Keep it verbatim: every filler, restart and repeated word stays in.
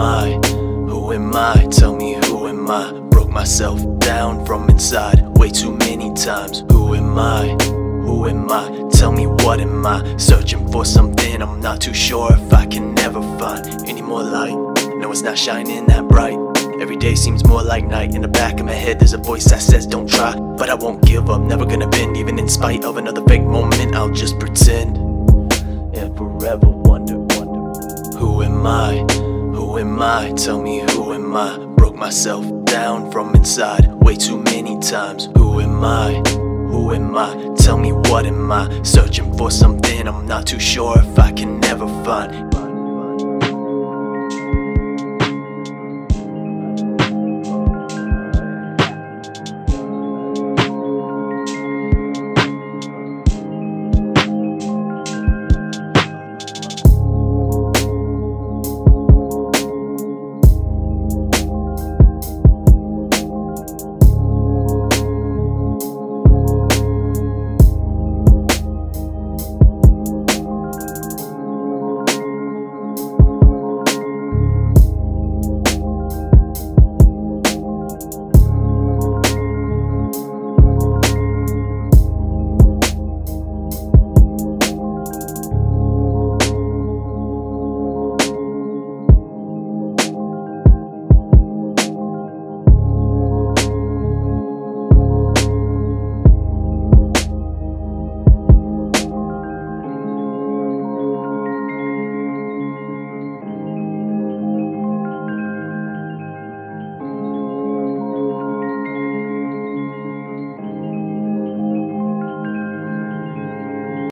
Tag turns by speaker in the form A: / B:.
A: I? Who am I? Tell me, who am I? Broke myself down from inside way too many times. Who am I? Who am I? Tell me, what am I? Searching for something I'm not too sure if I can never find any more light. No, it's not shining that bright. Every day seems more like night. In the back of my head there's a voice that says don't try, but I won't give up, never gonna bend. Even in spite of another fake moment, I'll just pretend and forever wonder, wonder. Who am I? Who am I? Tell me, who am I? Broke myself down from inside way too many times. Who am I? Who am I? Tell me, what am I? Searching for something I'm not too sure if I can never find